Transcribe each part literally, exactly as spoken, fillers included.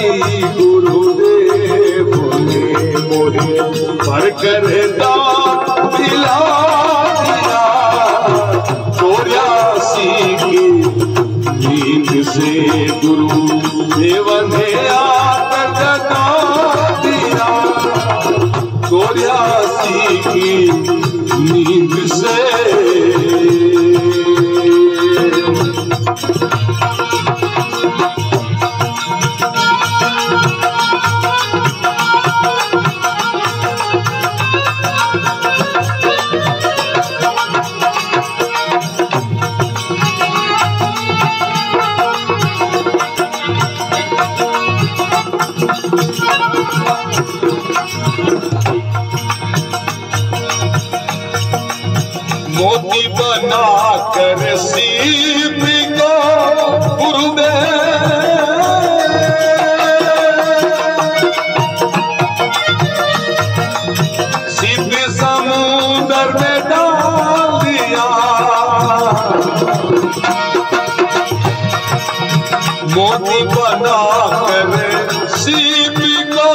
गुरुदेव ने मोहे भर कर दिला दिया। चौरासी की नींद से गुरुदेव ने आकर जगा दिया। चौरासी की नींद से मोती बना कर सीप को गुरुदेव सीप समुद्र में डाल दिया। मोती बना कर सीप को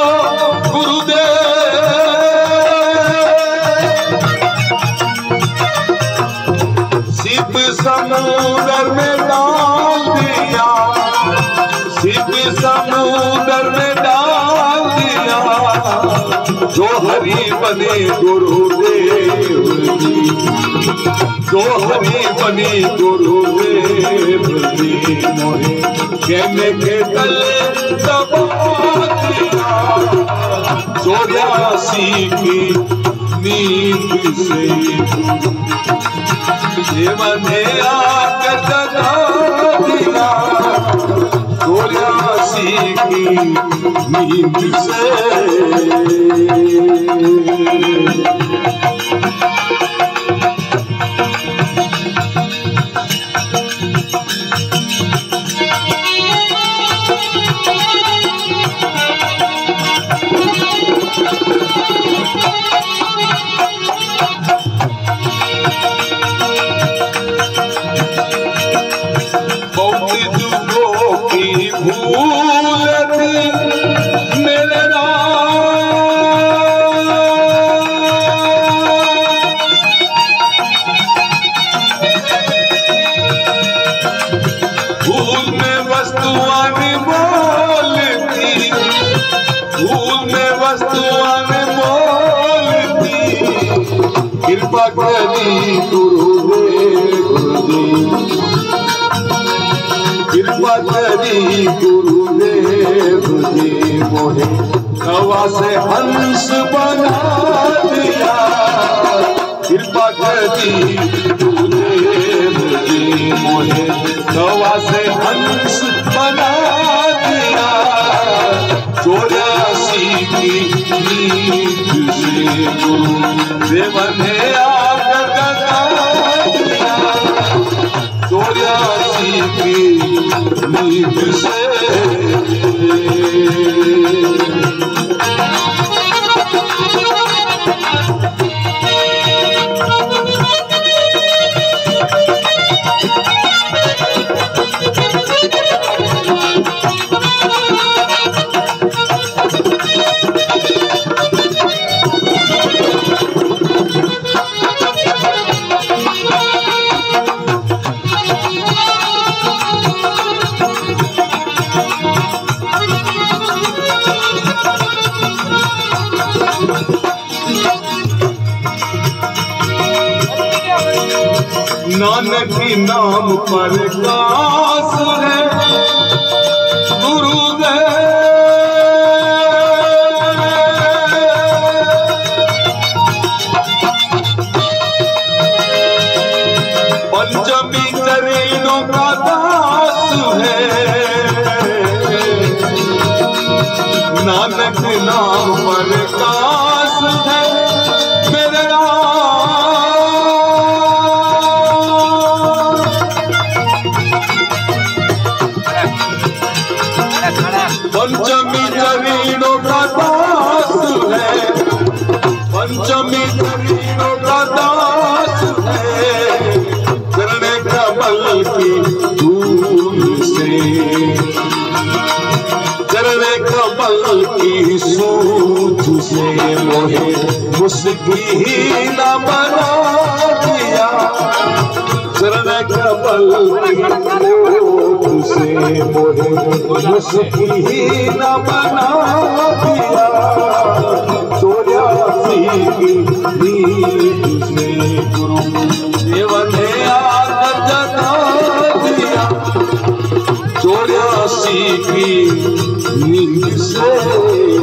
सिप समुद्र में डाल दिया। सिप समुद्र में डाल दिया। जो हरि बने गुरुदेव जी, जो हरि बने गुरुदेव जी मोहे कहने के तले दबा दिया। चौरासी की नींद से देवने आकर जगा दिया। चौरासी की नींद से भूल थी मेरे भूल में वस्तुआं बोलती। भूल में वस्तुआं बोलती। कृपा करी गुरुदेव जी, कृपा करी गुरुदेव जी मोहे हवा से हंस बना दिया। कृपा करी गुरुदेव जी मोहे हवा से हंस बना दिया। चौरासी की नींद से गुरुदेव ने आकर जगा दिया। चौरासी की नींद से नानक की नाम पर कास है गुरुदेव। पंचमी चरणों का दास है। नानक नाम पर कास है मेरे पंचमी चरणों का दास है। पंचमी चरणों का दास है। चरण कमल की धूल से चरण तुझे मोहे मुस्की न बना दिया चरण कमल तुझे मोहे मुस्की न बना दिया चौरासी की तुझे गुरु देव ने आकर जता दिया चौरासी की नींद से